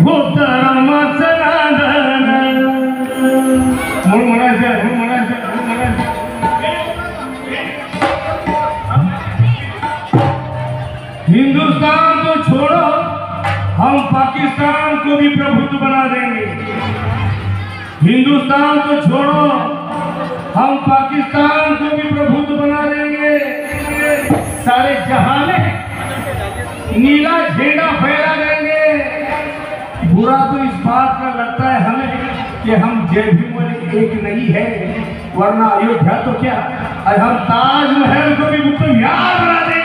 होत रामाचं नांदन म्हणून म्हणायचं हिंदुस्तान को छोड़ो हम पाकिस्तान को भी प्रभुत्व बना देंगे। हिंदुस्तान को छोड़ो हम पाकिस्तान को भी प्रभुत्व बना देंगे। सारे जहां में नीला झंडा फहरा देंगे। बुरा तो इस बात का लगता है हमें कि हम जय भीम वाले एक नहीं है, वरना अयोध्या तो क्या हम ताजमहल को भी गुप्त याद बना देंगे।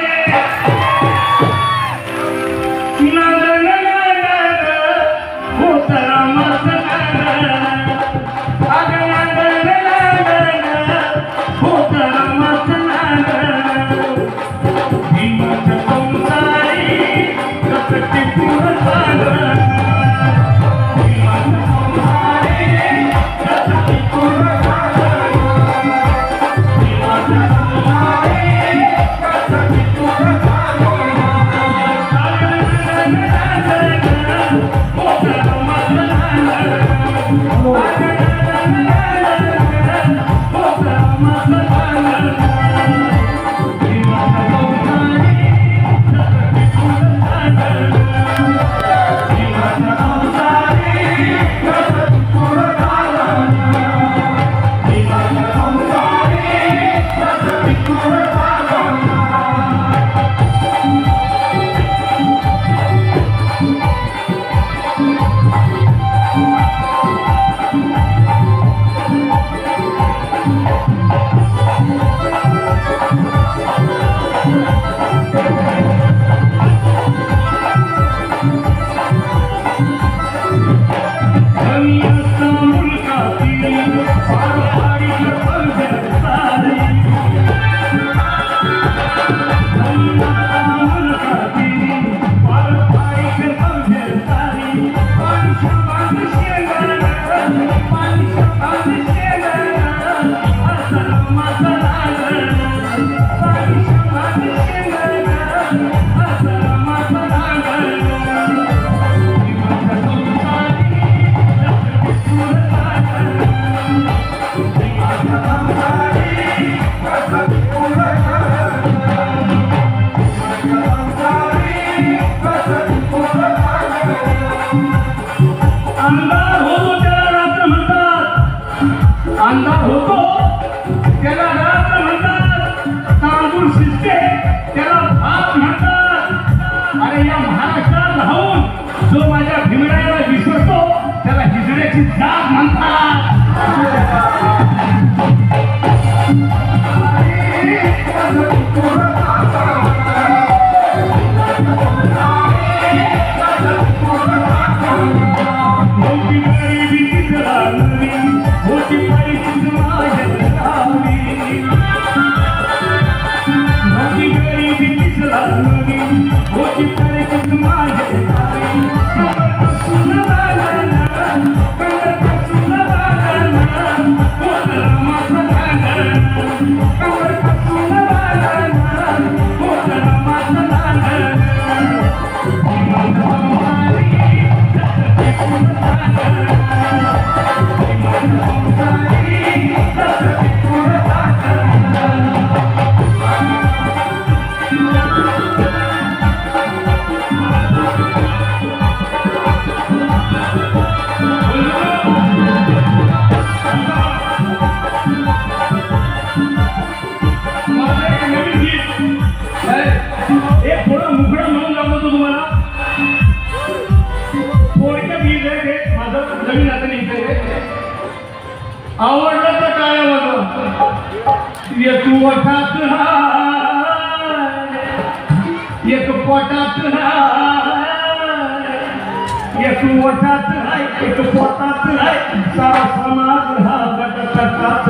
अंधार होतो त्याला रात्र म्हणतात, तांदूळ शिजते त्याला भात म्हणतात। अरे या महाराष्ट्रात राहून जो माझ्या भीमरायाला विसरतो त्याला हिजड्याची जात म्हणतात। आवडलं तर काय एक पोटात एक पोटात एक ओठात एक पोटात सारा समाज हा गटकात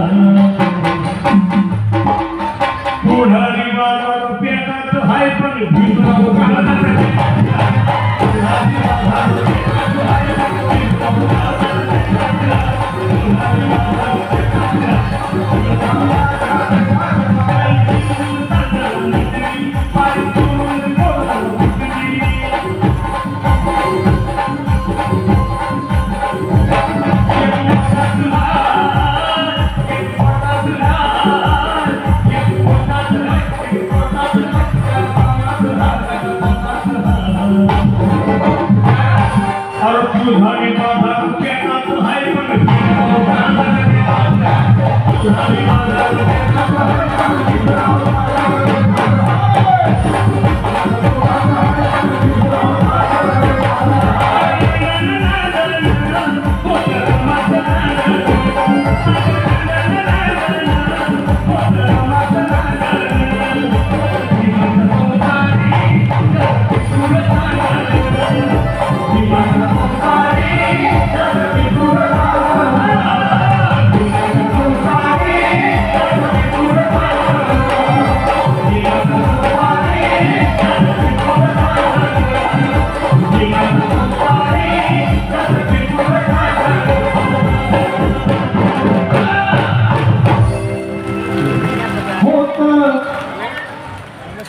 पुढारी बाजार पेटात हाय पण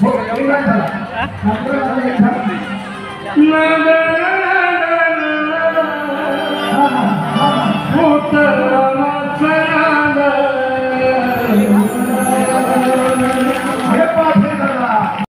नगर